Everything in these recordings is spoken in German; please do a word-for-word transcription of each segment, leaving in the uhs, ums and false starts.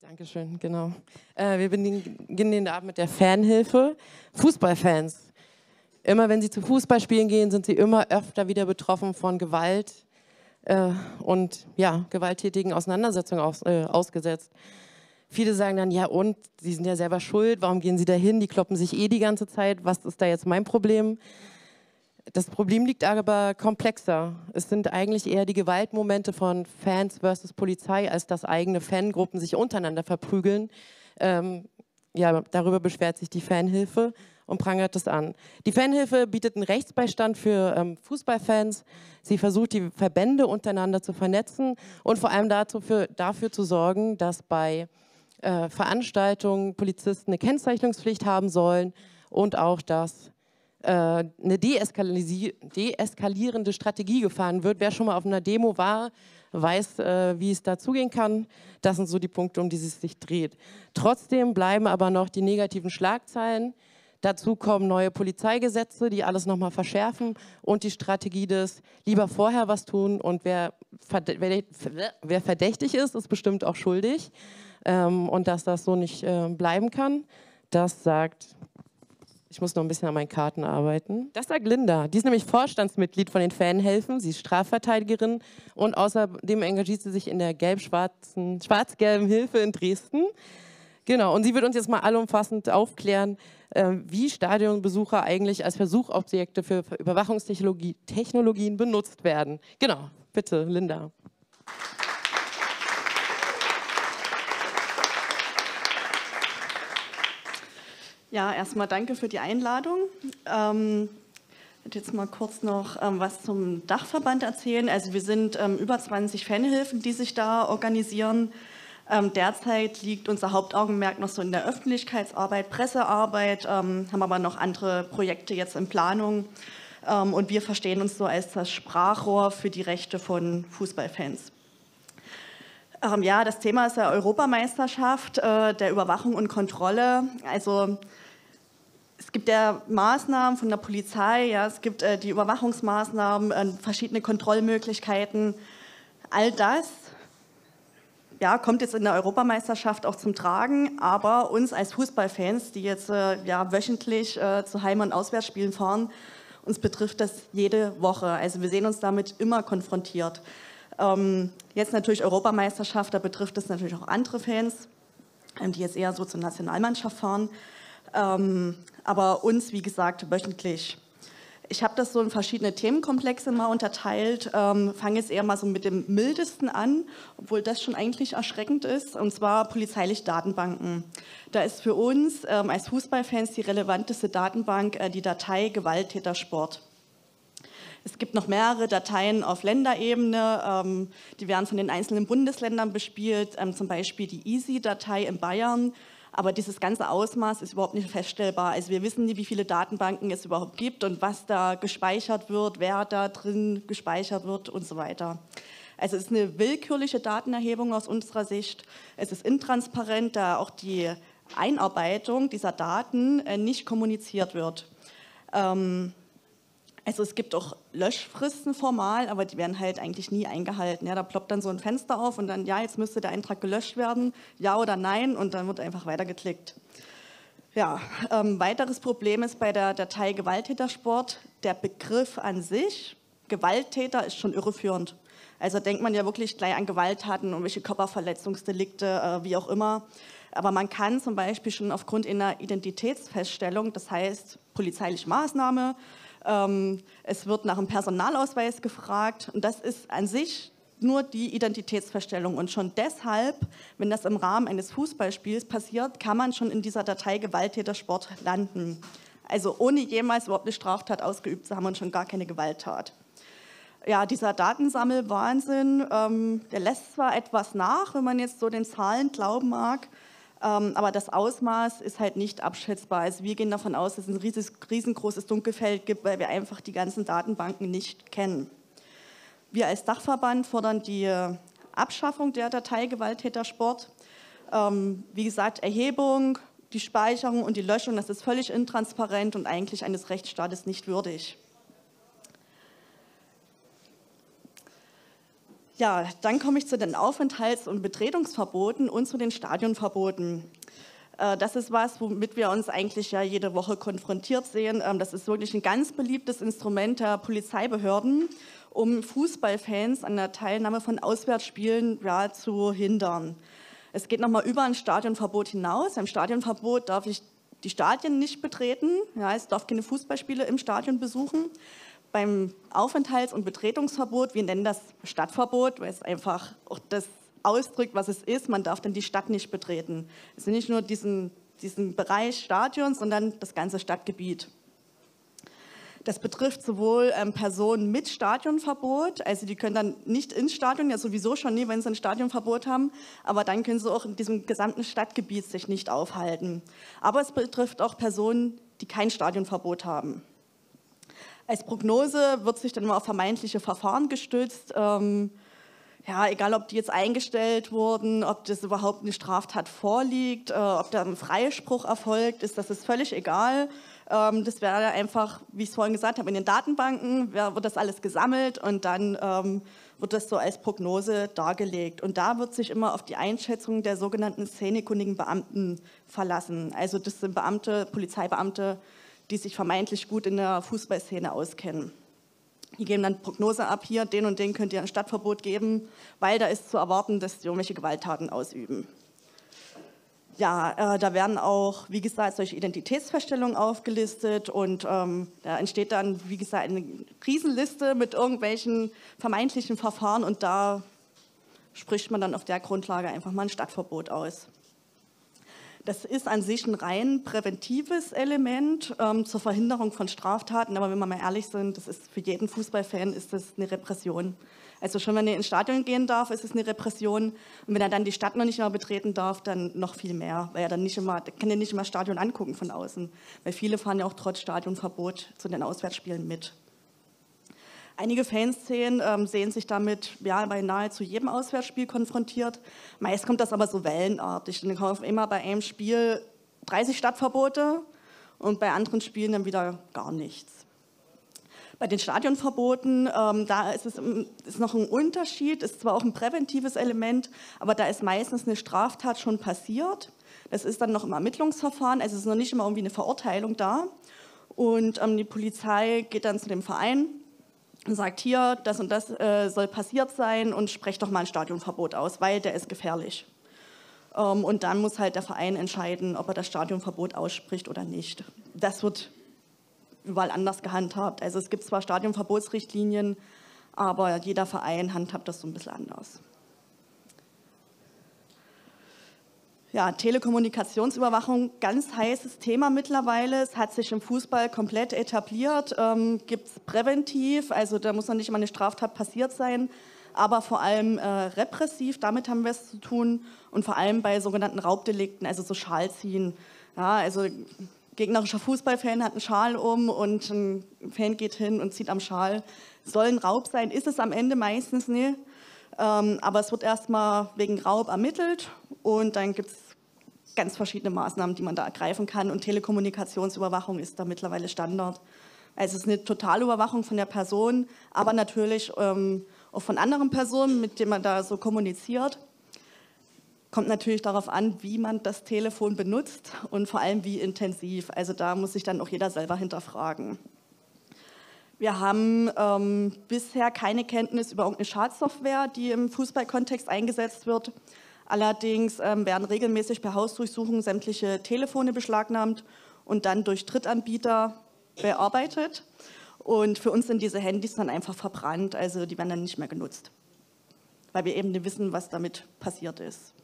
Dankeschön, genau. Äh, wir beginnen den Abend mit der Fanhilfe. Fußballfans. Immer wenn sie zu Fußballspielen gehen, sind sie immer öfter wieder betroffen von Gewalt äh, und ja, gewalttätigen Auseinandersetzungen aus, äh, ausgesetzt. Viele sagen dann, ja und, sie sind ja selber schuld, warum gehen sie da hin? Die kloppen sich eh die ganze Zeit, was ist da jetzt mein Problem? Das Problem liegt aber komplexer. Es sind eigentlich eher die Gewaltmomente von Fans versus Polizei, als dass eigene Fangruppen sich untereinander verprügeln. Ähm, ja, darüber beschwert sich die Fanhilfe und prangert es an. Die Fanhilfe bietet einen Rechtsbeistand für ähm, Fußballfans. Sie versucht, die Verbände untereinander zu vernetzen und vor allem dazu für, dafür zu sorgen, dass bei äh, Veranstaltungen Polizisten eine Kennzeichnungspflicht haben sollen und auch, dass eine deeskalierende Strategie gefahren wird. Wer schon mal auf einer Demo war, weiß, äh, wie es da zugehen kann. Das sind so die Punkte, um die es sich dreht. Trotzdem bleiben aber noch die negativen Schlagzeilen. Dazu kommen neue Polizeigesetze, die alles nochmal verschärfen und die Strategie des lieber vorher was tun und wer, wer verdächtig ist, ist bestimmt auch schuldig. Ähm, und dass das so nicht äh, bleiben kann, das sagt... Ich muss noch ein bisschen an meinen Karten arbeiten. Das sagt Linda. Die ist nämlich Vorstandsmitglied von den Fanhilfen. Sie ist Strafverteidigerin und außerdem engagiert sie sich in der gelb-schwarzen, schwarz-gelben Hilfe in Dresden. Genau, und sie wird uns jetzt mal allumfassend aufklären, äh, wie Stadionbesucher eigentlich als Versuchsobjekte für Überwachungstechnologien benutzt werden. Genau, bitte, Linda. Ja, erstmal danke für die Einladung. Ähm, ich werde jetzt mal kurz noch ähm, was zum Dachverband erzählen. Also wir sind ähm, über zwanzig Fanhilfen, die sich da organisieren. Ähm, derzeit liegt unser Hauptaugenmerk noch so in der Öffentlichkeitsarbeit, Pressearbeit, ähm, haben aber noch andere Projekte jetzt in Planung. Ähm, und wir verstehen uns so als das Sprachrohr für die Rechte von Fußballfans. Ähm, ja, das Thema ist ja Europameisterschaft äh, der Überwachung und Kontrolle. Also es gibt ja Maßnahmen von der Polizei, ja, es gibt äh, die Überwachungsmaßnahmen, äh, verschiedene Kontrollmöglichkeiten. All das ja, kommt jetzt in der Europameisterschaft auch zum Tragen, aber uns als Fußballfans, die jetzt äh, ja, wöchentlich äh, zu Heim- und Auswärtsspielen fahren, uns betrifft das jede Woche. Also wir sehen uns damit immer konfrontiert. Ähm, jetzt natürlich Europameisterschaft, da betrifft es natürlich auch andere Fans, ähm, die jetzt eher so zur Nationalmannschaft fahren. Ähm, aber uns, wie gesagt, wöchentlich. Ich habe das so in verschiedene Themenkomplexe mal unterteilt, ähm, fange jetzt eher mal so mit dem mildesten an, obwohl das schon eigentlich erschreckend ist, und zwar polizeiliche Datenbanken. Da ist für uns ähm, als Fußballfans die relevanteste Datenbank äh, die Datei Gewalttätersport. Es gibt noch mehrere Dateien auf Länderebene, ähm, die werden von den einzelnen Bundesländern bespielt, ähm, zum Beispiel die E A S Y-Datei in Bayern. Aber dieses ganze Ausmaß ist überhaupt nicht feststellbar. Also wir wissen nicht, wie viele Datenbanken es überhaupt gibt und was da gespeichert wird, wer da drin gespeichert wird und so weiter. Also es ist eine willkürliche Datenerhebung aus unserer Sicht. Es ist intransparent, da auch die Einarbeitung dieser Daten nicht kommuniziert wird. Ähm, Also es gibt auch Löschfristen formal, aber die werden halt eigentlich nie eingehalten. Ja, da ploppt dann so ein Fenster auf und dann, ja, jetzt müsste der Eintrag gelöscht werden, ja oder nein, und dann wird einfach weitergeklickt. Ja, ähm, weiteres Problem ist bei der Datei Gewalttätersport, der Begriff an sich, Gewalttäter, ist schon irreführend. Also denkt man ja wirklich gleich an Gewalttaten, irgendwelche Körperverletzungsdelikte, äh, wie auch immer. Aber man kann zum Beispiel schon aufgrund einer Identitätsfeststellung, das heißt polizeiliche Maßnahme, es wird nach einem Personalausweis gefragt und das ist an sich nur die Identitätsfeststellung. Und schon deshalb, wenn das im Rahmen eines Fußballspiels passiert, kann man schon in dieser Datei Gewalttätersport landen. Also ohne jemals überhaupt eine Straftat ausgeübt zu haben und schon gar keine Gewalttat. Ja, dieser Datensammelwahnsinn, ähm, der lässt zwar etwas nach, wenn man jetzt so den Zahlen glauben mag, aber das Ausmaß ist halt nicht abschätzbar. Also wir gehen davon aus, dass es ein riesengroßes Dunkelfeld gibt, weil wir einfach die ganzen Datenbanken nicht kennen. Wir als Dachverband fordern die Abschaffung der Datei Gewalttätersport. Wie gesagt, Erhebung, die Speicherung und die Löschung, das ist völlig intransparent und eigentlich eines Rechtsstaates nicht würdig. Ja, dann komme ich zu den Aufenthalts- und Betretungsverboten und zu den Stadionverboten. Das ist was, womit wir uns eigentlich ja jede Woche konfrontiert sehen. Das ist wirklich ein ganz beliebtes Instrument der Polizeibehörden, um Fußballfans an der Teilnahme von Auswärtsspielen ja, zu hindern. Es geht nochmal über ein Stadionverbot hinaus. Beim Stadionverbot darf ich die Stadien nicht betreten. Ja, es darf keine Fußballspiele im Stadion besuchen. Beim Aufenthalts- und Betretungsverbot, wir nennen das Stadtverbot, weil es einfach auch das ausdrückt, was es ist, man darf dann die Stadt nicht betreten. Es ist nicht nur diesen, diesen Bereich Stadion, sondern das ganze Stadtgebiet. Das betrifft sowohl ähm, Personen mit Stadionverbot, also die können dann nicht ins Stadion, ja sowieso schon nie, wenn sie ein Stadionverbot haben, aber dann können sie auch in diesem gesamten Stadtgebiet sich nicht aufhalten. Aber es betrifft auch Personen, die kein Stadionverbot haben. Als Prognose wird sich dann immer auf vermeintliche Verfahren gestützt, ähm, ja, egal ob die jetzt eingestellt wurden, ob das überhaupt eine Straftat vorliegt, äh, ob da ein Freispruch erfolgt ist, das ist völlig egal. Ähm, das wäre einfach, wie ich es vorhin gesagt habe, in den Datenbanken wär, wird das alles gesammelt und dann ähm, wird das so als Prognose dargelegt. Und da wird sich immer auf die Einschätzung der sogenannten szenekundigen Beamten verlassen. Also das sind Beamte, Polizeibeamte, die sich vermeintlich gut in der Fußballszene auskennen. Die geben dann Prognose ab, hier, den und den könnt ihr ein Stadtverbot geben, weil da ist zu erwarten, dass die irgendwelche Gewalttaten ausüben. Ja, äh, da werden auch, wie gesagt, solche Identitätsfeststellungen aufgelistet und ähm, da entsteht dann, wie gesagt, eine Riesenliste mit irgendwelchen vermeintlichen Verfahren und da spricht man dann auf der Grundlage einfach mal ein Stadtverbot aus. Das ist an sich ein rein präventives Element ähm, zur Verhinderung von Straftaten, aber wenn wir mal ehrlich sind, das ist für jeden Fußballfan ist das eine Repression. Also schon wenn er ins Stadion gehen darf, ist es eine Repression und wenn er dann die Stadt noch nicht mehr betreten darf, dann noch viel mehr, weil er dann nicht immer, kann er nicht immer das Stadion angucken von außen, weil viele fahren ja auch trotz Stadionverbot zu den Auswärtsspielen mit. Einige Fanszenen ähm, sehen sich damit ja, bei nahezu jedem Auswärtsspiel konfrontiert. Meist kommt das aber so wellenartig. Dann kommen immer bei einem Spiel dreißig Stadtverbote und bei anderen Spielen dann wieder gar nichts. Bei den Stadionverboten, ähm, da ist es ist noch ein Unterschied, ist zwar auch ein präventives Element, aber da ist meistens eine Straftat schon passiert. Das ist dann noch im Ermittlungsverfahren, also es ist noch nicht immer irgendwie eine Verurteilung da. Und ähm, die Polizei geht dann zu dem Verein und sagt, hier, das und das äh, soll passiert sein und sprecht doch mal ein Stadionverbot aus, weil der ist gefährlich. Ähm, und dann muss halt der Verein entscheiden, ob er das Stadionverbot ausspricht oder nicht. Das wird überall anders gehandhabt. Also es gibt zwar Stadionverbotsrichtlinien, aber jeder Verein handhabt das so ein bisschen anders. Ja, Telekommunikationsüberwachung, ganz heißes Thema mittlerweile. Es hat sich im Fußball komplett etabliert. Ähm, gibt es präventiv, also da muss noch nicht mal eine Straftat passiert sein, aber vor allem äh, repressiv, damit haben wir es zu tun und vor allem bei sogenannten Raubdelikten, also so Schalziehen. Ja, also gegnerischer Fußballfan hat einen Schal um und ein Fan geht hin und zieht am Schal. Soll ein Raub sein, ist es am Ende meistens nicht. Ähm, aber es wird erstmal wegen Raub ermittelt und dann gibt es ganz verschiedene Maßnahmen, die man da ergreifen kann und Telekommunikationsüberwachung ist da mittlerweile Standard. Also es ist eine Totalüberwachung von der Person, aber natürlich ähm, auch von anderen Personen, mit denen man da so kommuniziert. Kommt natürlich darauf an, wie man das Telefon benutzt und vor allem wie intensiv. Also da muss sich dann auch jeder selber hinterfragen. Wir haben ähm, bisher keine Kenntnis über irgendeine Schadsoftware, die im Fußballkontext eingesetzt wird. Allerdings ähm, werden regelmäßig per Hausdurchsuchung sämtliche Telefone beschlagnahmt und dann durch Drittanbieter bearbeitet. Und für uns sind diese Handys dann einfach verbrannt, also die werden dann nicht mehr genutzt, weil wir eben nicht wissen, was damit passiert ist.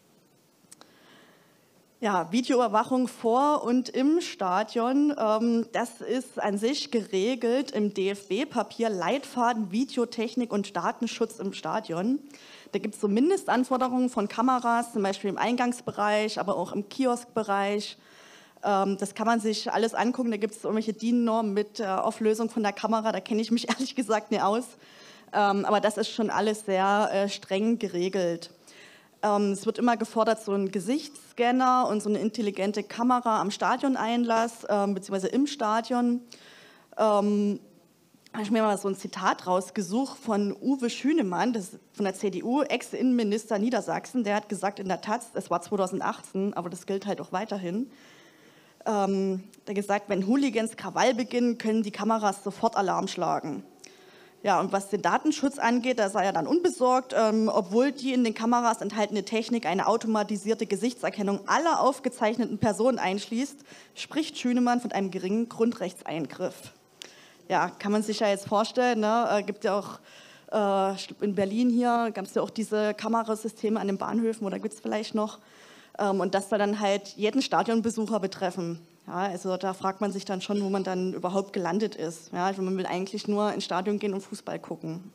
Ja, Videoüberwachung vor und im Stadion, ähm, das ist an sich geregelt im D F B-Papier Leitfaden Videotechnik und Datenschutz im Stadion. Da gibt es so Mindestanforderungen von Kameras, zum Beispiel im Eingangsbereich, aber auch im Kioskbereich. Ähm, das kann man sich alles angucken, da gibt es irgendwelche D I N-Normen mit äh, Auflösung von der Kamera, da kenne ich mich ehrlich gesagt nicht aus. Ähm, aber das ist schon alles sehr äh, streng geregelt. Ähm, es wird immer gefordert, so ein Gesichtsscanner und so eine intelligente Kamera am Stadioneinlass, ähm, beziehungsweise im Stadion. Ähm, habe ich mir mal so ein Zitat rausgesucht von Uwe Schünemann, das ist von der C D U, Ex-Innenminister Niedersachsen. Der hat gesagt in der Taz, es war zweitausendachtzehn, aber das gilt halt auch weiterhin, ähm, der hat gesagt, wenn Hooligans Krawall beginnen, können die Kameras sofort Alarm schlagen. Ja, und was den Datenschutz angeht, da sei er dann unbesorgt, ähm, obwohl die in den Kameras enthaltene Technik eine automatisierte Gesichtserkennung aller aufgezeichneten Personen einschließt, spricht Schünemann von einem geringen Grundrechtseingriff. Ja, kann man sich ja jetzt vorstellen, ne? Äh, gibt ja auch äh, in Berlin hier, gab es ja auch diese Kamerasysteme an den Bahnhöfen, oder gibt es vielleicht noch? Ähm, und das soll dann halt jeden Stadionbesucher betreffen. Ja, also da fragt man sich dann schon, wo man dann überhaupt gelandet ist. Ja, also man will eigentlich nur ins Stadion gehen und Fußball gucken.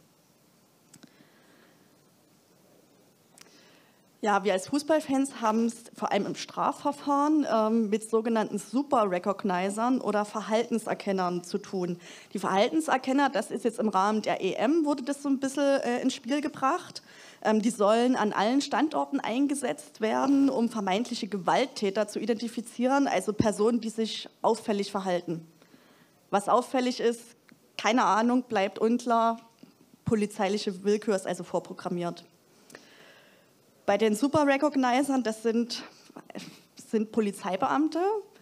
Ja, wir als Fußballfans haben es vor allem im Strafverfahren ähm, mit sogenannten Super-Recognizern oder Verhaltenserkennern zu tun. Die Verhaltenserkenner, das ist jetzt im Rahmen der E M, wurde das so ein bisschen äh, ins Spiel gebracht. Ähm, die sollen an allen Standorten eingesetzt werden, um vermeintliche Gewalttäter zu identifizieren, also Personen, die sich auffällig verhalten. Was auffällig ist, keine Ahnung, bleibt unklar. Polizeiliche Willkür ist also vorprogrammiert. Bei den Super-Recognizern, das sind, sind Polizeibeamte,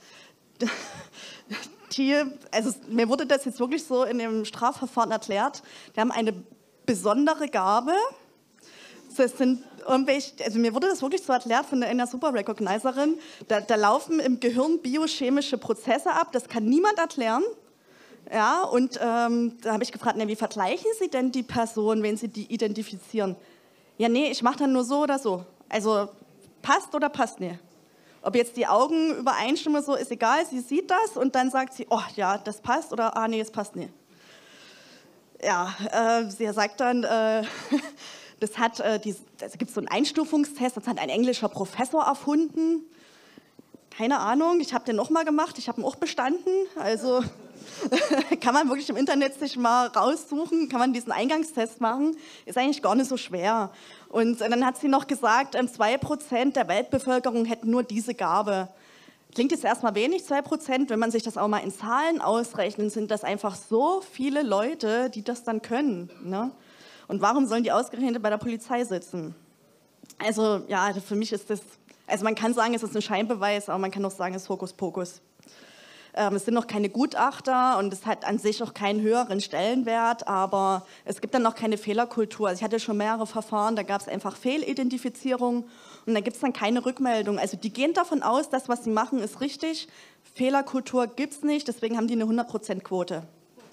die, also mir wurde das jetzt wirklich so in dem Strafverfahren erklärt, die haben eine besondere Gabe. Das sind irgendwelche, also mir wurde das wirklich so erklärt von einer Super-Recognizerin, da, da laufen im Gehirn biochemische Prozesse ab, das kann niemand erklären. Ja, und ähm, da habe ich gefragt, na, wie vergleichen Sie denn die Person, wenn Sie die identifizieren? Ja, nee, ich mache dann nur so oder so. Also passt oder passt nicht. Ob jetzt die Augen übereinstimmen, so ist egal, sie sieht das und dann sagt sie, oh ja, das passt oder ah nee, das passt nicht. Ja, äh, sie sagt dann, äh, das hat, äh, die, also gibt es so einen Einstufungstest, das hat ein englischer Professor erfunden. Keine Ahnung, ich habe den auch mal gemacht, ich habe ihn auch bestanden, also kann man wirklich im Internet sich mal raussuchen, kann man diesen Eingangstest machen, ist eigentlich gar nicht so schwer. Und dann hat sie noch gesagt, zwei Prozent der Weltbevölkerung hätten nur diese Gabe. Klingt jetzt erstmal wenig, zwei Prozent, wenn man sich das auch mal in Zahlen ausrechnet, sind das einfach so viele Leute, die das dann können. Ne? Und warum sollen die ausgerechnet bei der Polizei sitzen? Also ja, für mich ist das, also man kann sagen, es ist ein Scheinbeweis, aber man kann auch sagen, es ist Hokuspokus. Ähm, es sind noch keine Gutachter und es hat an sich auch keinen höheren Stellenwert, aber es gibt dann noch keine Fehlerkultur. Also ich hatte schon mehrere Verfahren, da gab es einfach Fehlidentifizierung und da gibt es dann keine Rückmeldung. Also die gehen davon aus, das, was sie machen, ist richtig. Fehlerkultur gibt es nicht, deswegen haben die eine hundert Prozent Quote.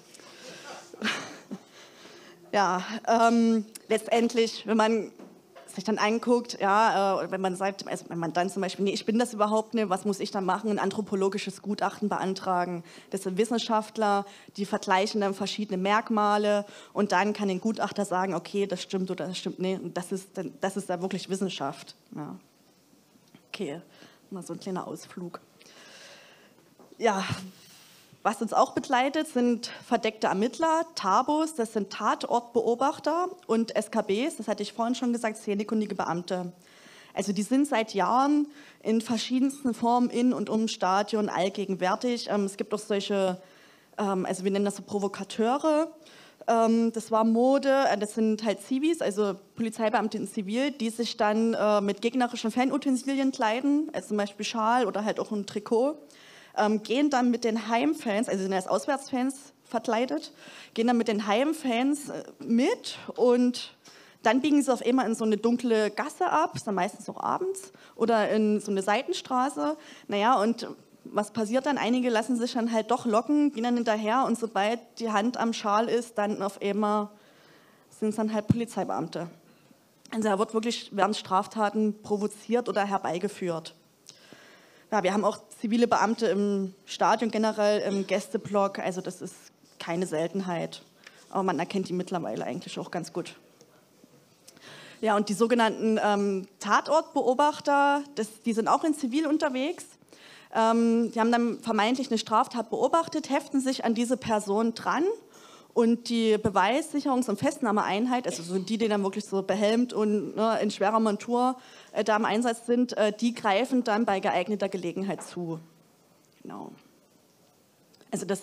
Ja, ähm, letztendlich, wenn man sich dann anguckt, ja, äh, wenn man sagt, also wenn man dann zum Beispiel, nee, ich bin das überhaupt nicht, was muss ich dann machen? Ein anthropologisches Gutachten beantragen. Das sind Wissenschaftler, die vergleichen dann verschiedene Merkmale und dann kann ein Gutachter sagen, okay, das stimmt oder das stimmt nicht. Und das ist dann, das ist dann wirklich Wissenschaft. Ja. Okay, mal so ein kleiner Ausflug. Ja. Was uns auch begleitet, sind verdeckte Ermittler, Tabos, das sind Tatortbeobachter und S K Bs, das hatte ich vorhin schon gesagt, szenekundige Beamte. Also die sind seit Jahren in verschiedensten Formen in und um Stadion allgegenwärtig. Es gibt auch solche, also wir nennen das so Provokateure, das war Mode, das sind halt Zivis, also Polizeibeamte in Zivil, die sich dann mit gegnerischen Fanutensilien kleiden, also zum Beispiel Schal oder halt auch ein Trikot. Ähm, gehen dann mit den Heimfans, also sind als Auswärtsfans verkleidet, gehen dann mit den Heimfans äh, mit und dann biegen sie auf einmal in so eine dunkle Gasse ab, ist dann meistens auch abends, oder in so eine Seitenstraße. Naja, und was passiert dann? Einige lassen sich dann halt doch locken, gehen dann hinterher und sobald die Hand am Schal ist, dann auf einmal sind es dann halt Polizeibeamte. Also da wird wirklich, werden Straftaten provoziert oder herbeigeführt. Ja, wir haben auch zivile Beamte im Stadion generell, im Gästeblock, also das ist keine Seltenheit. Aber man erkennt die mittlerweile eigentlich auch ganz gut. Ja, und die sogenannten ähm, Tatortbeobachter, das, die sind auch in Zivil unterwegs. Ähm, die haben dann vermeintlich eine Straftat beobachtet, heften sich an diese Person dran und die Beweissicherungs- und Festnahmeeinheit, also so die, die dann wirklich so behelmt und ne, in schwerer Montur äh, da im Einsatz sind, äh, die greifen dann bei geeigneter Gelegenheit zu. Genau. Also das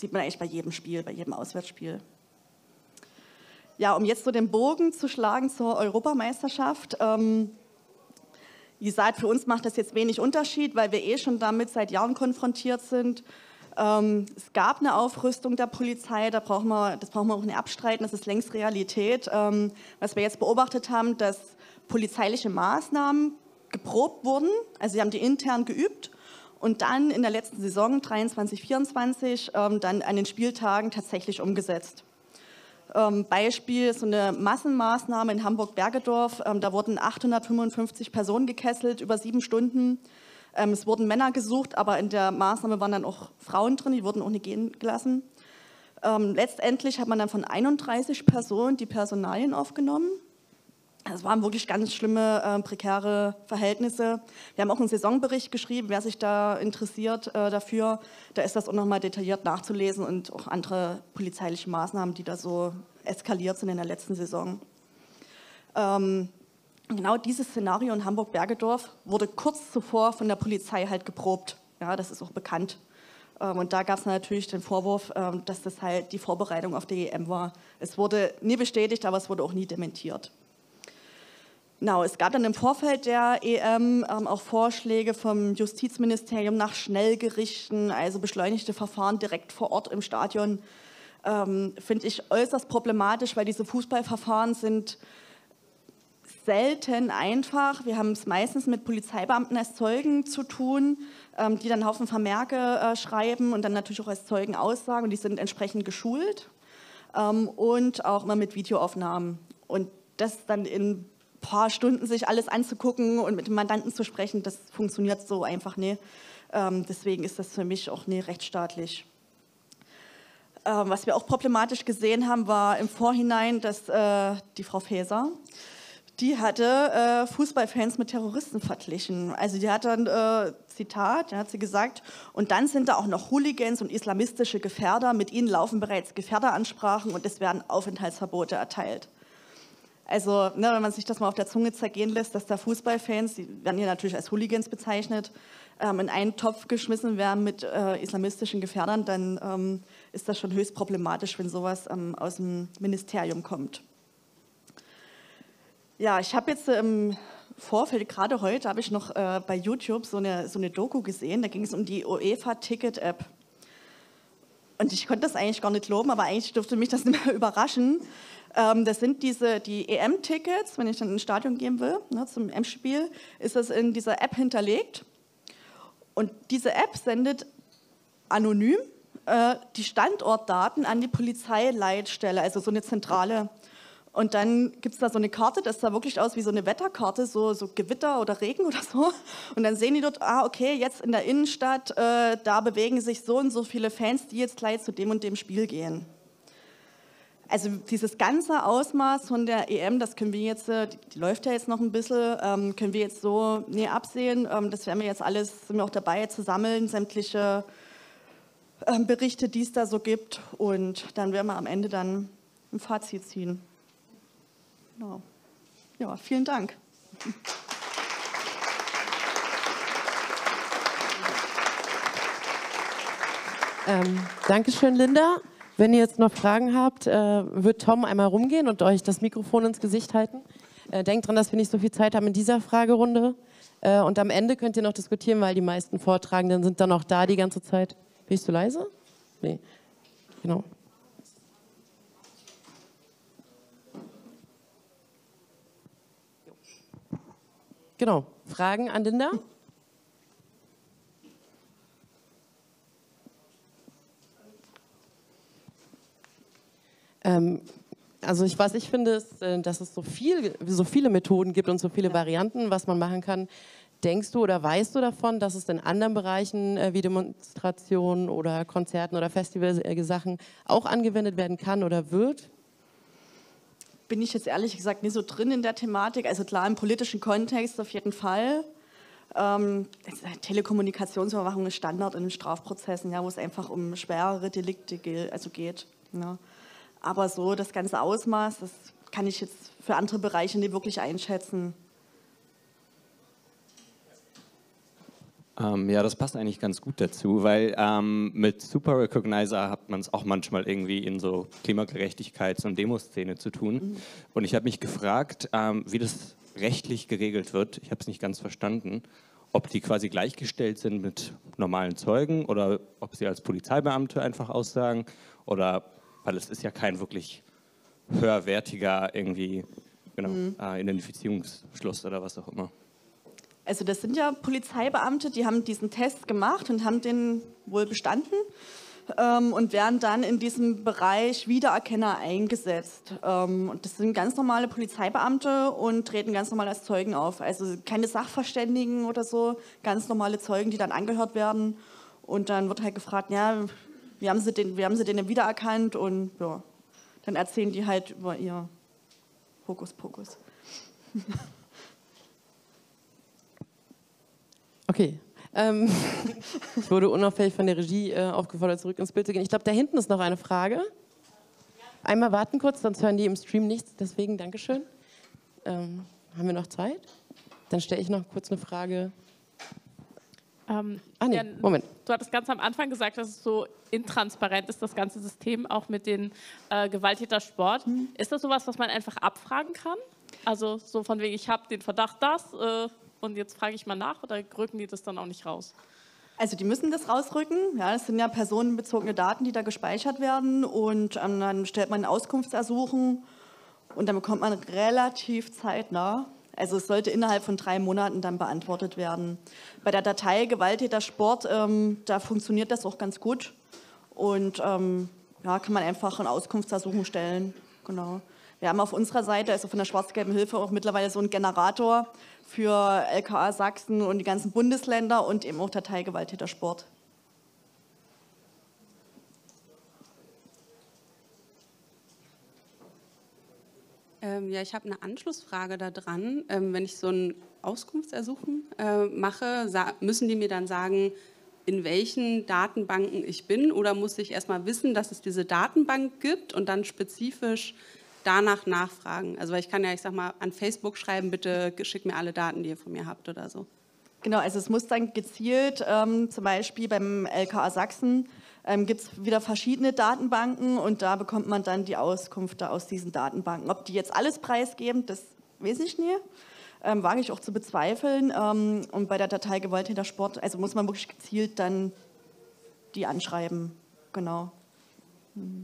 sieht man eigentlich bei jedem Spiel, bei jedem Auswärtsspiel. Ja, um jetzt so den Bogen zu schlagen zur Europameisterschaft. Ähm, wie gesagt, für uns macht das jetzt wenig Unterschied, weil wir eh schon damit seit Jahren konfrontiert sind. Ähm, es gab eine Aufrüstung der Polizei, da brauchen wir, das brauchen wir auch nicht abstreiten, das ist längst Realität. Ähm, was wir jetzt beobachtet haben, dass polizeiliche Maßnahmen geprobt wurden, also sie haben die intern geübt und dann in der letzten Saison dreiundzwanzig vierundzwanzig ähm, dann an den Spieltagen tatsächlich umgesetzt. Ähm, Beispiel, so eine Massenmaßnahme in Hamburg-Bergedorf, ähm, da wurden achthundertfünfundfünfzig Personen gekesselt über sieben Stunden. Ähm, es wurden Männer gesucht, aber in der Maßnahme waren dann auch Frauen drin, die wurden auch nicht gehen gelassen. Ähm, letztendlich hat man dann von einunddreißig Personen die Personalien aufgenommen. Es waren wirklich ganz schlimme, äh, prekäre Verhältnisse. Wir haben auch einen Saisonbericht geschrieben, wer sich da interessiert äh, dafür. Da ist das auch nochmal detailliert nachzulesen und auch andere polizeiliche Maßnahmen, die da so eskaliert sind in der letzten Saison. Ähm, genau dieses Szenario in Hamburg-Bergedorf wurde kurz zuvor von der Polizei halt geprobt. Ja, das ist auch bekannt. Ähm, und da gab es natürlich den Vorwurf, ähm, dass das halt die Vorbereitung auf die E M war. Es wurde nie bestätigt, aber es wurde auch nie dementiert. Genau, es gab dann im Vorfeld der E M ähm, auch Vorschläge vom Justizministerium nach Schnellgerichten, also beschleunigte Verfahren direkt vor Ort im Stadion. Ähm, finde ich äußerst problematisch, weil diese Fußballverfahren sind selten einfach. Wir haben es meistens mit Polizeibeamten als Zeugen zu tun, ähm, die dann einen Haufen Vermerke äh, schreiben und dann natürlich auch als Zeugen aussagen und die sind entsprechend geschult ähm, und auch immer mit Videoaufnahmen. Und das dann in paar Stunden sich alles anzugucken und mit dem Mandanten zu sprechen, das funktioniert so einfach nicht. Ähm, deswegen ist das für mich auch nicht rechtsstaatlich. Ähm, was wir auch problematisch gesehen haben, war im Vorhinein, dass äh, die Frau Faeser, die hatte äh, Fußballfans mit Terroristen verglichen. Also die hat dann, äh, Zitat, da hat sie gesagt, und dann sind da auch noch Hooligans und islamistische Gefährder, mit ihnen laufen bereits Gefährderansprachen und es werden Aufenthaltsverbote erteilt. Also, ne, wenn man sich das mal auf der Zunge zergehen lässt, dass da Fußballfans, die werden hier natürlich als Hooligans bezeichnet, ähm, in einen Topf geschmissen werden mit äh, islamistischen Gefährdern, dann ähm, ist das schon höchst problematisch, wenn sowas ähm, aus dem Ministerium kommt. Ja, ich habe jetzt im Vorfeld, gerade heute, habe ich noch äh, bei YouTube so eine, so eine Doku gesehen, da ging es um die UEFA-Ticket-App. Und ich konnte das eigentlich gar nicht glauben, aber eigentlich dürfte mich das nicht mehr überraschen. Ähm, das sind diese, die E M-Tickets, wenn ich dann ins Stadion gehen will, ne, zum E M-Spiel, ist das in dieser App hinterlegt. Und diese App sendet anonym äh, die Standortdaten an die Polizeileitstelle, also so eine Zentrale. Und dann gibt es da so eine Karte, das sah wirklich aus wie so eine Wetterkarte, so, so Gewitter oder Regen oder so. Und dann sehen die dort, ah, okay, jetzt in der Innenstadt, äh, da bewegen sich so und so viele Fans, die jetzt gleich zu dem und dem Spiel gehen. Also dieses ganze Ausmaß von der E M, das können wir jetzt, die, die läuft ja jetzt noch ein bisschen, ähm, können wir jetzt so nie absehen. Ähm, das werden wir jetzt alles, sind wir auch dabei zu sammeln, sämtliche ähm, Berichte, die es da so gibt. Und dann werden wir am Ende dann ein Fazit ziehen. Genau. Ja, vielen Dank. Ähm, Dankeschön, Linda. Wenn ihr jetzt noch Fragen habt, äh, wird Tom einmal rumgehen und euch das Mikrofon ins Gesicht halten. Äh, denkt dran, dass wir nicht so viel Zeit haben in dieser Fragerunde. Äh, und am Ende könnt ihr noch diskutieren, weil die meisten Vortragenden sind dann noch da die ganze Zeit. Bin ich zu leise? Nee. Genau. Genau. Fragen an Linda? Ähm, also ich, was ich finde, ist, dass es so, viel, so viele Methoden gibt und so viele Varianten, was man machen kann. Denkst du oder weißt du davon, dass es in anderen Bereichen äh, wie Demonstrationen oder Konzerten oder Festivalsachen auch angewendet werden kann oder wird? Bin ich jetzt ehrlich gesagt nicht so drin in der Thematik. Also klar, im politischen Kontext auf jeden Fall. Ähm, Telekommunikationsüberwachung ist Standard in Strafprozessen, ja, wo es einfach um schwerere Delikte geht, also geht. Ne? Aber so das ganze Ausmaß, das kann ich jetzt für andere Bereiche nicht wirklich einschätzen. Ähm, ja, das passt eigentlich ganz gut dazu, weil ähm, mit Super Recognizer hat man es auch manchmal irgendwie in so Klimagerechtigkeits- und Demoszene zu tun. Mhm. Und ich habe mich gefragt, ähm, wie das rechtlich geregelt wird. Ich habe es nicht ganz verstanden, ob die quasi gleichgestellt sind mit normalen Zeugen oder ob sie als Polizeibeamte einfach aussagen oder, weil es ist ja kein wirklich höherwertiger irgendwie, genau, mhm. äh, Identifizierungsschluss oder was auch immer. Also das sind ja Polizeibeamte, die haben diesen Test gemacht und haben den wohl bestanden ähm, und werden dann in diesem Bereich Wiedererkenner eingesetzt. Ähm, und das sind ganz normale Polizeibeamte und treten ganz normal als Zeugen auf. Also keine Sachverständigen oder so, ganz normale Zeugen, die dann angehört werden. Und dann wird halt gefragt, ja, wie haben sie den, wie haben sie den denn wiedererkannt? Und ja, dann erzählen die halt über ihr Hokuspokus. Okay. Ähm, ich wurde unauffällig von der Regie äh, aufgefordert, zurück ins Bild zu gehen. Ich glaube, da hinten ist noch eine Frage. Einmal warten kurz, sonst hören die im Stream nichts. Deswegen Dankeschön. Ähm, haben wir noch Zeit? Dann stelle ich noch kurz eine Frage. Ähm, ah, nee, ja, Moment. Du hattest ganz am Anfang gesagt, dass es so intransparent ist, das ganze System, auch mit den äh, Gewalttätersport. Mhm. Ist das sowas, was man einfach abfragen kann? Also so von wegen, ich habe den Verdacht, das... Äh, und jetzt frage ich mal nach, oder rücken die das dann auch nicht raus? Also die müssen das rausrücken. Ja, das sind ja personenbezogene Daten, die da gespeichert werden. Und ähm, dann stellt man ein Auskunftsersuchen und dann bekommt man relativ zeitnah. Also es sollte innerhalb von drei Monaten dann beantwortet werden. Bei der Datei Gewalttätersport, ähm, da funktioniert das auch ganz gut. Und ähm, ja, kann man einfach ein Auskunftsersuchen stellen. Genau. Wir haben auf unserer Seite, also von der Schwarz-Gelben Hilfe, auch mittlerweile so einen Generator für L K A Sachsen und die ganzen Bundesländer und eben auch Datei Gewalttätersport. Ähm, ja, ich habe eine Anschlussfrage daran. Ähm, wenn ich so ein Auskunftsersuchen äh, mache, müssen die mir dann sagen, in welchen Datenbanken ich bin? Oder muss ich erstmal wissen, dass es diese Datenbank gibt und dann spezifisch danach nachfragen? Also weil ich kann ja, ich sag mal, an Facebook schreiben, bitte schickt mir alle Daten, die ihr von mir habt oder so. Genau, also es muss dann gezielt, ähm, zum Beispiel beim L K A Sachsen, ähm, gibt es wieder verschiedene Datenbanken und da bekommt man dann die Auskünfte aus diesen Datenbanken. Ob die jetzt alles preisgeben, das weiß ich nie, ähm, wage ich auch zu bezweifeln. Ähm, und bei der Datei Gewalttätersport, also muss man wirklich gezielt dann die anschreiben, genau. Hm.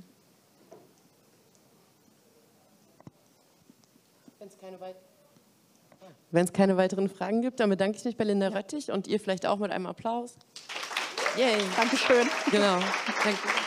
Wenn es keine weiteren Fragen gibt, dann bedanke ich mich bei Linda Röttich und ihr vielleicht auch mit einem Applaus. Yay. Dankeschön. Genau. Danke.